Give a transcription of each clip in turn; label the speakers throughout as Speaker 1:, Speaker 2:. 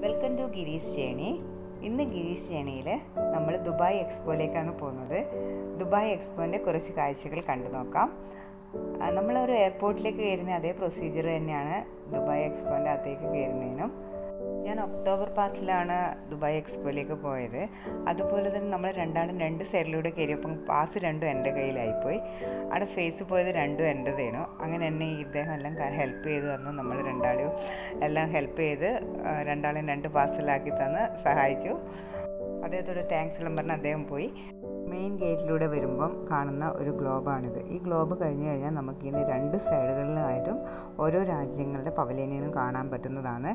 Speaker 1: Welcome to ഗിരീസ് journey. ഇന്ന് ഗിരീസ് ജേണിയിൽ നമ്മൾ Dubai എക്സ്പോയിലേക്കാണ് പോകുന്നത്. ദുബായ് എക്സ്പോൻ്റെ കുറച്ച് കാഴ്ചകൾ കണ്ടു നോക്കാം. നമ്മളൊരു എയർപോർട്ടിലേക്ക് കയറുന്ന അതേ പ്രൊസീജിയർ തന്നെയാണ് ദുബായ് എക്സ്പോൻ്റെ അകത്തേക്ക് കയറുന്നതിനും. ഞാൻ ഒക്ടോബർ പാസിലാണ് ദുബായ് എക്സ്പോയിലേക്ക് പോയത്. അതുപോലെ തന്നെ നമ്മൾ രണ്ടാളും രണ്ട് സൈഡിലൂടെ കയറിയപ്പം പാസ് രണ്ടും എൻ്റെ കയ്യിലായിപ്പോയി. അവിടെ ഫേസ് പോയത് രണ്ടും എൻ്റെതേനു. അങ്ങനെ എന്നെ ഇദ്ദേഹം എല്ലാം ഹെൽപ്പ് ചെയ്ത് തന്നു. നമ്മൾ രണ്ടാളും എല്ലാം ഹെൽപ്പ് ചെയ്ത് രണ്ടാളും രണ്ട് പാർസലാക്കി തന്ന് സഹായിച്ചു. അദ്ദേഹത്തോട് താങ്ക്സ് എല്ലാം പറഞ്ഞ് അദ്ദേഹം പോയി. മെയിൻ ഗേറ്റിലൂടെ വരുമ്പം കാണുന്ന ഒരു ഗ്ലോബാണിത്. ഈ ഗ്ലോബ് കഴിഞ്ഞ് കഴിഞ്ഞാൽ നമുക്കിതിന് രണ്ട് സൈഡുകളിലായിട്ടും ഓരോ രാജ്യങ്ങളുടെ പവലിയനും കാണാൻ പറ്റുന്നതാണ്.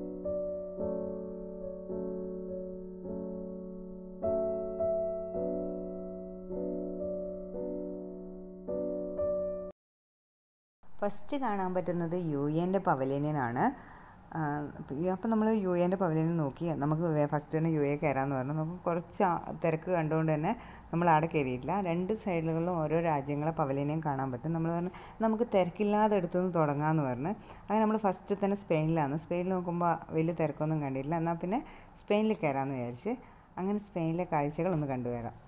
Speaker 1: ഫസ്റ്റ് കാണാൻ പറ്റുന്നത് UN പവലിയനാണ്. അപ്പോൾ നമ്മൾ UN പവലിയൻ നോക്കി. നമുക്ക് ഫസ്റ്റ് തന്നെ UA കയറാമെന്ന് പറഞ്ഞു. നമുക്ക് കുറച്ച് തിരക്ക് കണ്ടുകൊണ്ട് തന്നെ നമ്മൾ അവിടെ കയറിയിട്ടില്ല. രണ്ട് സൈഡുകളിലും ഓരോ രാജ്യങ്ങളെ പവലിയനെയും കാണാൻ പറ്റും. നമ്മൾ പറഞ്ഞു നമുക്ക് തിരക്കില്ലാതെ എടുത്തുനിന്ന് തുടങ്ങാമെന്ന് പറഞ്ഞു. അങ്ങനെ നമ്മൾ ഫസ്റ്റ് തന്നെ സ്പെയിനിലാണ്. സ്പെയിനിൽ നോക്കുമ്പോൾ വലിയ തിരക്കൊന്നും കണ്ടില്ല. എന്നാൽ പിന്നെ സ്പെയിനിൽ കയറാമെന്ന് വിചാരിച്ച് അങ്ങനെ സ്പെയിനിലെ കാഴ്ചകളൊന്ന് കണ്ടുവരാം.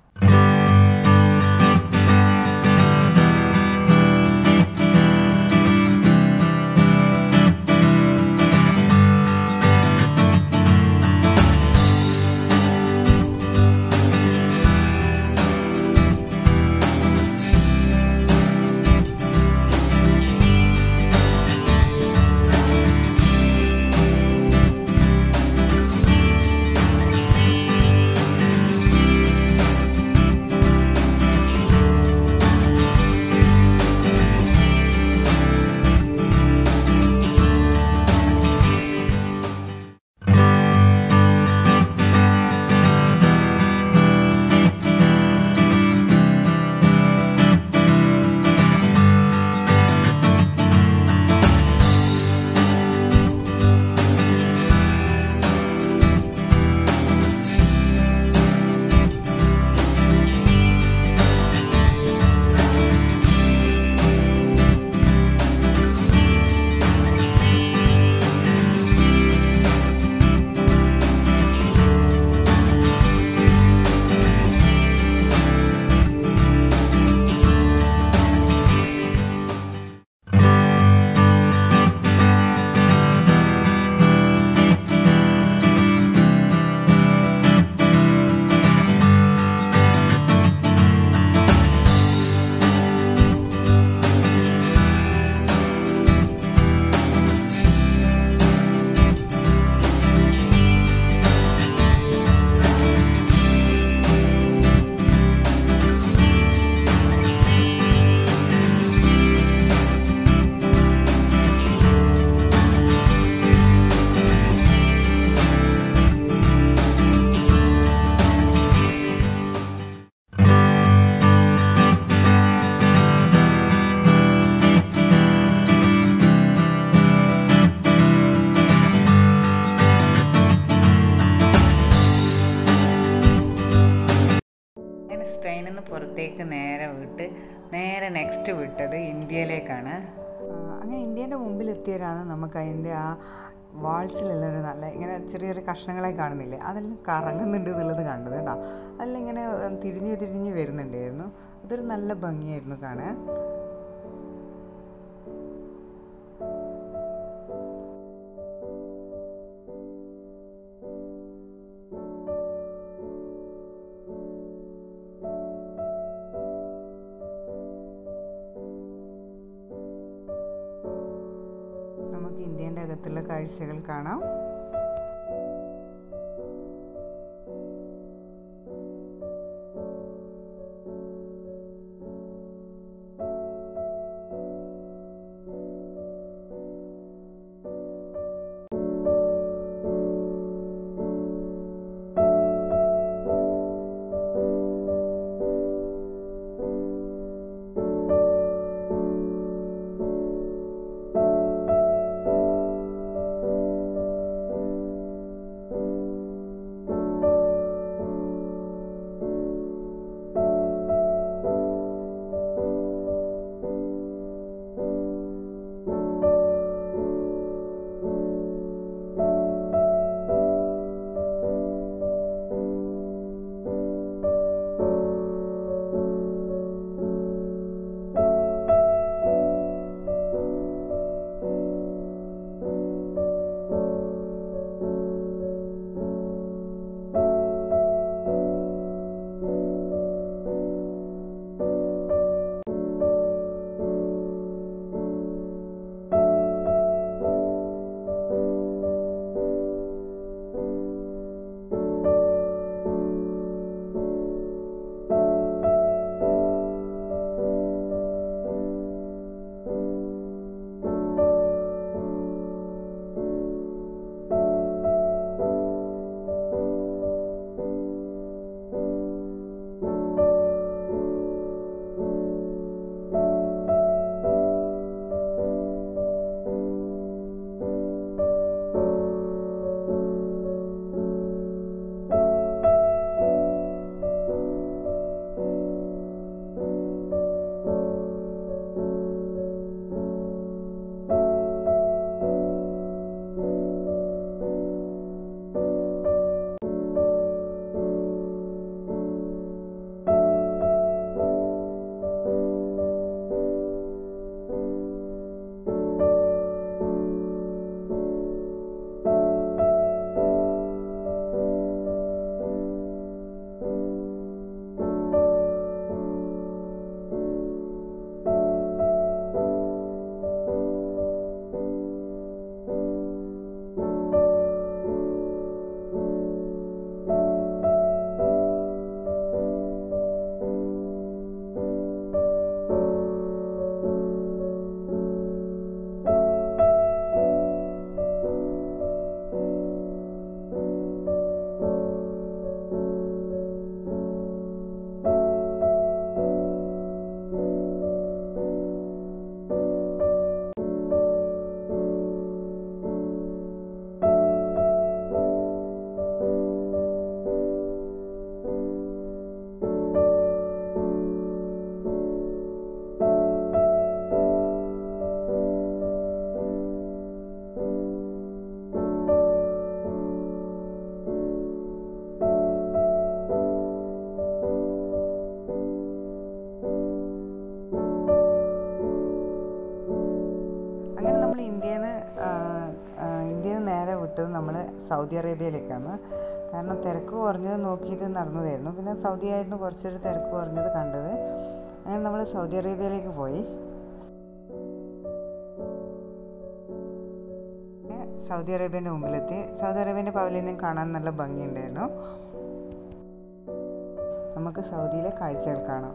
Speaker 1: സ്പെയിനിൽ നിന്ന് പുറത്തേക്ക് നേരെ നെക്സ്റ്റ് വിട്ടത് ഇന്ത്യയിലേക്കാണ്. അങ്ങനെ ഇന്ത്യൻ്റെ മുമ്പിൽ എത്തിയവരാണ് നമുക്ക് അതിൻ്റെ ആ വാൾസിലെല്ലാം ഒരു നല്ല ഇങ്ങനെ ചെറിയ ചെറിയ കഷ്ണങ്ങളായി കാണുന്നില്ലേ, അതെല്ലാം കറങ്ങുന്നുണ്ട് എന്നുള്ളത് കണ്ടത് കേട്ടോ. അതെല്ലാം ഇങ്ങനെ തിരിഞ്ഞ് വരുന്നുണ്ടായിരുന്നു. അതൊരു നല്ല ഭംഗിയായിരുന്നു കാണാൻ. നമുക്ക് ഇന്ത്യൻ്റെ അകത്തുള്ള കാഴ്ചകൾ കാണാം. സൗദി അറേബ്യയിലേക്കാണ്. കാരണം തിരക്ക് കുറഞ്ഞത് നോക്കിയിട്ട് നടന്നതായിരുന്നു. പിന്നെ സൗദി ആയിരുന്നു കുറച്ചൊരു തിരക്ക് കുറഞ്ഞത് കണ്ടത്. അങ്ങനെ നമ്മൾ സൗദി അറേബ്യയിലേക്ക് പോയി. സൗദി അറേബ്യൻ്റെ മുമ്പിലെത്തി. സൗദി അറേബ്യൻ്റെ പവലിയനും കാണാൻ നല്ല ഭംഗിയുണ്ടായിരുന്നു. നമുക്ക് സൗദിയിലെ കാഴ്ചകൾ കാണാം.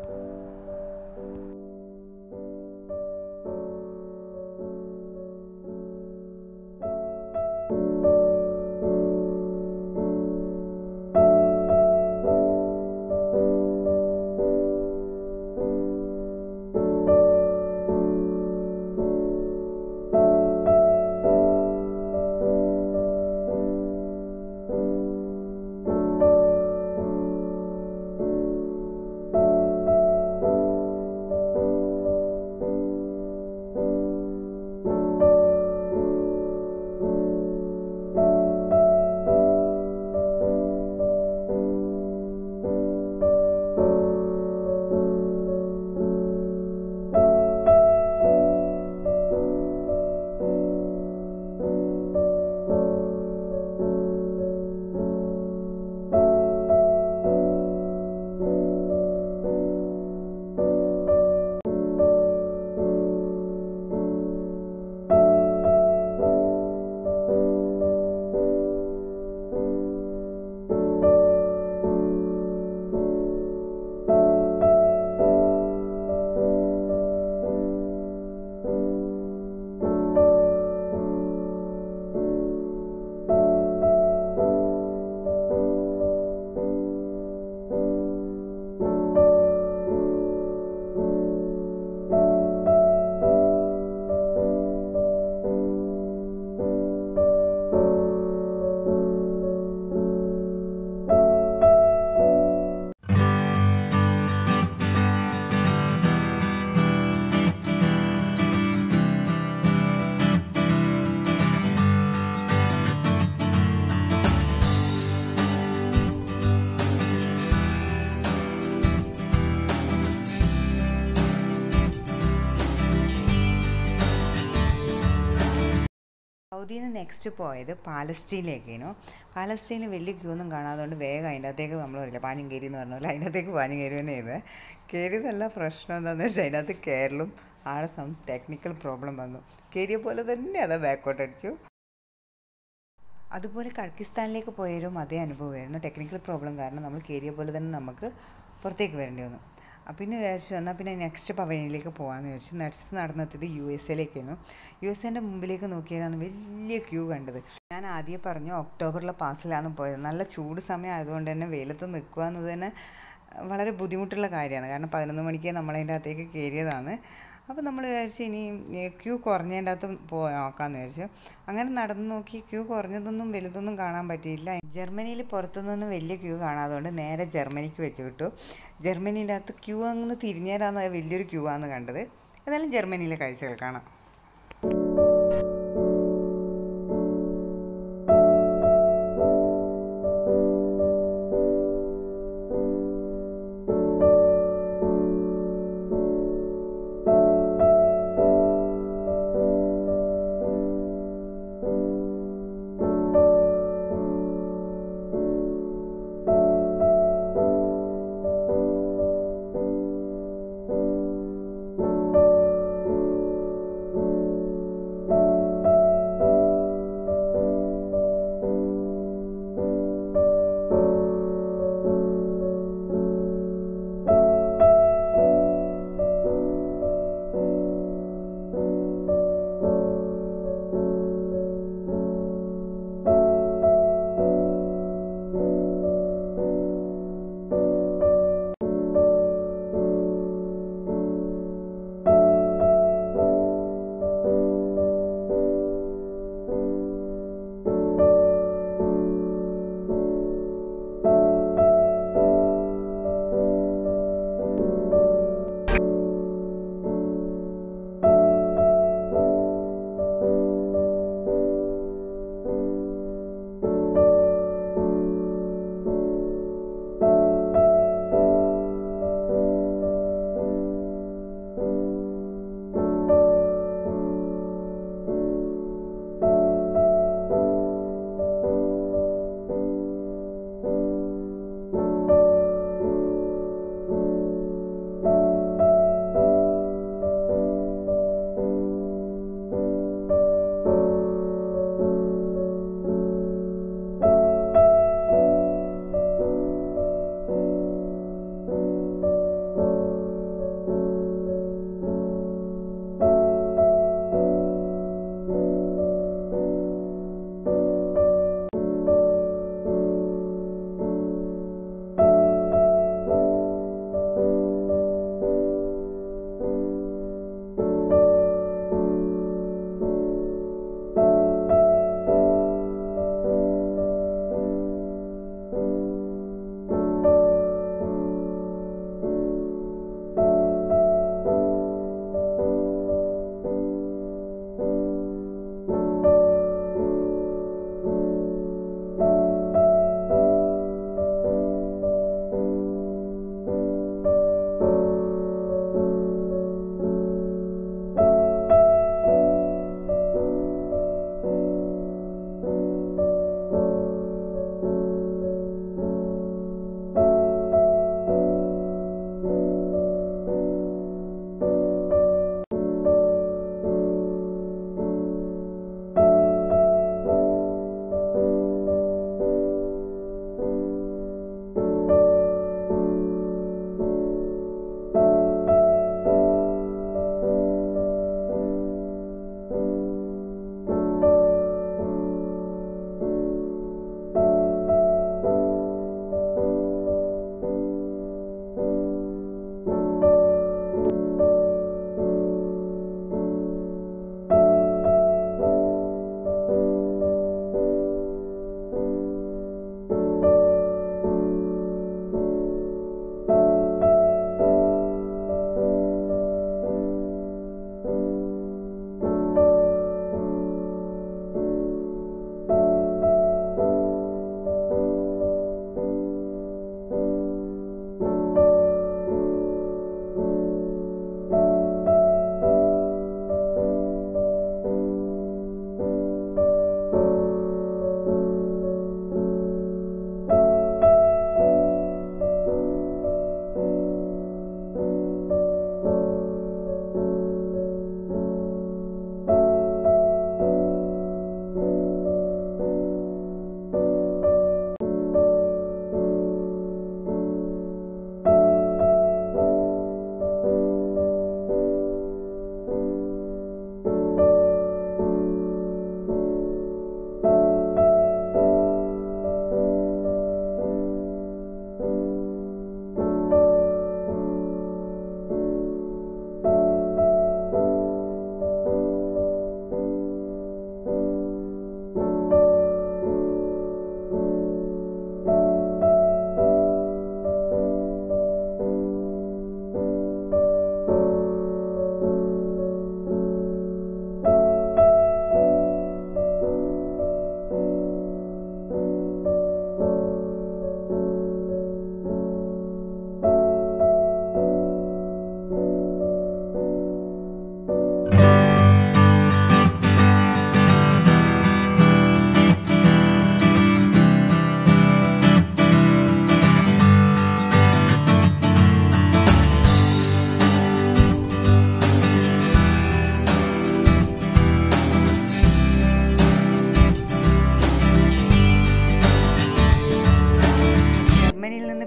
Speaker 1: സൗദിയിൽ നിന്ന് നെക്സ്റ്റ് പോയത് പാലസ്റ്റീനിലേക്കായിരുന്നു. പാലസ്റ്റീനിൽ വലിയ ക്യൂ ഒന്നും കാണാത്തതുകൊണ്ട് വേഗം അതിൻ്റെ അകത്തേക്ക് നമ്മൾ പറയില്ല പാഞ്ഞും കയറി എന്ന് പറഞ്ഞ പോലെ അതിൻ്റെ അകത്തേക്ക് പാഞ്ഞും കയറി തന്നെ ചെയ്ത്. കയറിയതല്ല പ്രശ്നം എന്താണെന്ന് വെച്ചാൽ അതിൻ്റെ അകത്ത് കയറലും ആടെ ടെക്നിക്കൽ പ്രോബ്ലം വന്നു. കയറിയ പോലെ തന്നെ അത് ബാക്കോട്ട് അടിച്ചു. അതുപോലെ കർക്കിസ്ഥാനിലേക്ക് പോയാലും അതേ അനുഭവമായിരുന്നു. ടെക്നിക്കൽ പ്രോബ്ലം കാരണം നമ്മൾ കയറിയ പോലെ തന്നെ നമുക്ക് പുറത്തേക്ക് വരേണ്ടി വന്നു. പിന്നെ വിചാരിച്ചു എന്നാൽ പിന്നെ നെക്സ്റ്റ് പവലിയനിലേക്ക് പോകാമെന്ന് വിചാരിച്ചു. നെക്സ്റ്റ് നടന്നെത്തിയത് USA ൻ്റെ മുമ്പിലേക്ക് നോക്കിയതാണ് വലിയ ക്യൂ കണ്ടത്. ഞാൻ ആദ്യം പറഞ്ഞു ഒക്ടോബറിലെ പാസിലാണ് പോയത്. നല്ല ചൂട് സമയം ആയതുകൊണ്ട് തന്നെ വെയിലത്ത് നിൽക്കുക എന്നത് തന്നെ വളരെ ബുദ്ധിമുട്ടുള്ള കാര്യമാണ്. കാരണം 11 മണിക്ക് നമ്മളതിൻ്റെ അകത്തേക്ക് കയറിയതാണ്. അപ്പോൾ നമ്മൾ വിചാരിച്ചു ഇനി ക്യൂ കുറഞ്ഞതിൻ്റെ അകത്ത് നോക്കാമെന്ന് വിചാരിച്ചു. അങ്ങനെ നടന്നു നോക്കി ക്യൂ കുറഞ്ഞതൊന്നും വലുതൊന്നും കാണാൻ പറ്റിയില്ല. ജർമ്മനിയിൽ പുറത്തുനിന്നൊന്നും വലിയ ക്യൂ കാണാത്തതുകൊണ്ട് നേരെ ജർമ്മനിക്ക് വെച്ച് വിട്ടു. ജർമ്മനീൻ്റെ അകത്ത് ക്യൂ അങ്ങ് തിരിഞ്ഞേരാന്ന് വലിയൊരു ക്യൂ ആണ് കണ്ടത്. ഏതായാലും ജർമ്മനിയിലെ കാഴ്ചകൾ കാണാം.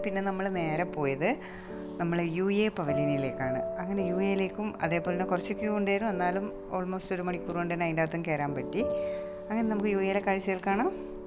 Speaker 1: പിന്നെ നമ്മൾ നേരെ പോയത് നമ്മൾ UA പവലിയനിലേക്കാണ്. അങ്ങനെ UAയിലേക്കും അതേപോലെ തന്നെ കുറച്ച് ക്യൂ ഉണ്ടായിരുന്നു, എന്നാലും ഓൾമോസ്റ്റ് 1 മണിക്കൂർ കൊണ്ട് തന്നെ അതിൻ്റെ അകത്തും കയറാൻ പറ്റി. അങ്ങനെ നമുക്ക് UAയിലെ കാഴ്ചകൾ കാണാം.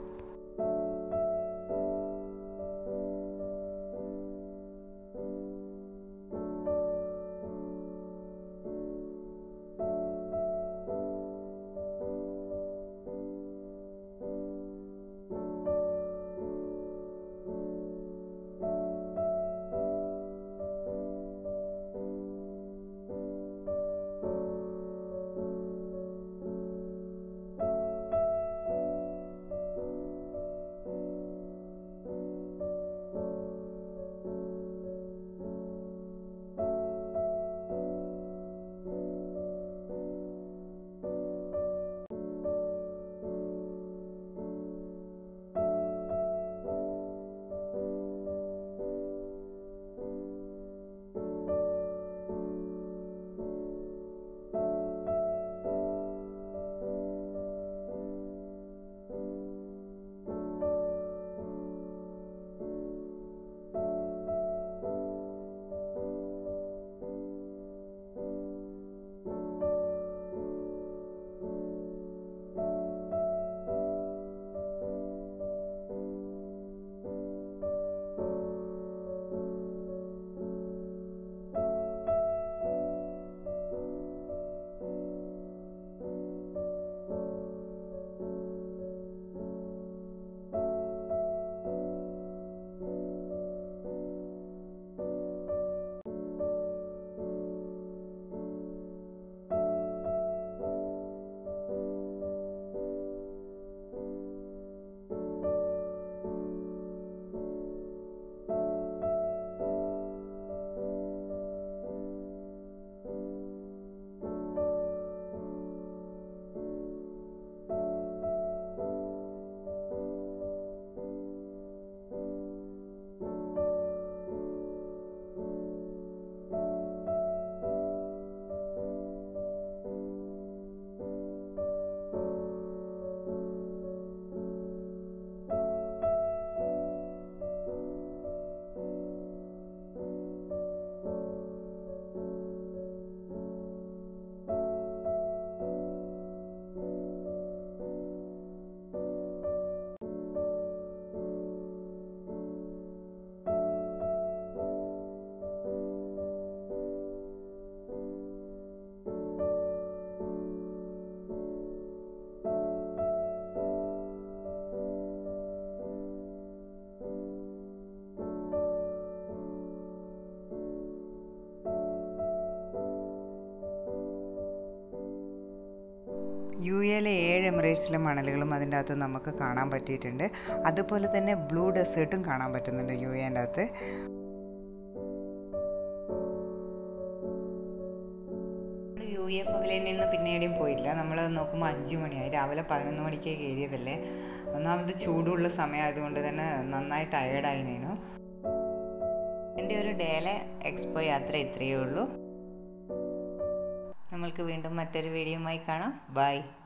Speaker 1: UAയിലെ 7 എമിറേറ്റ്സിലെ മണലുകളും അതിൻ്റെ അകത്ത് നമുക്ക് കാണാൻ പറ്റിയിട്ടുണ്ട്. അതുപോലെ തന്നെ ബ്ലൂ ഡെസേർട്ടും കാണാൻ പറ്റുന്നുണ്ട് UAൻ്റെ അകത്ത്. UA പവലിയനിൽ നിന്ന് പിന്നെ എവിടെയും പോയില്ല. നമ്മൾ നോക്കുമ്പോൾ 5 മണിയായി. രാവിലെ 11 മണിക്ക് കയറിയതല്ലേ. ഒന്നാമത് ചൂടുള്ള സമയമായതുകൊണ്ട് തന്നെ നന്നായി ടയേർഡായിരുന്നു. എൻ്റെ ഒരു ഡേയിലെ എക്സ്പോ യാത്ര ഇത്രയേ ഉള്ളൂ. നമ്മൾക്ക് വീണ്ടും മറ്റൊരു വീഡിയോയുമായി കാണാം. ബൈ.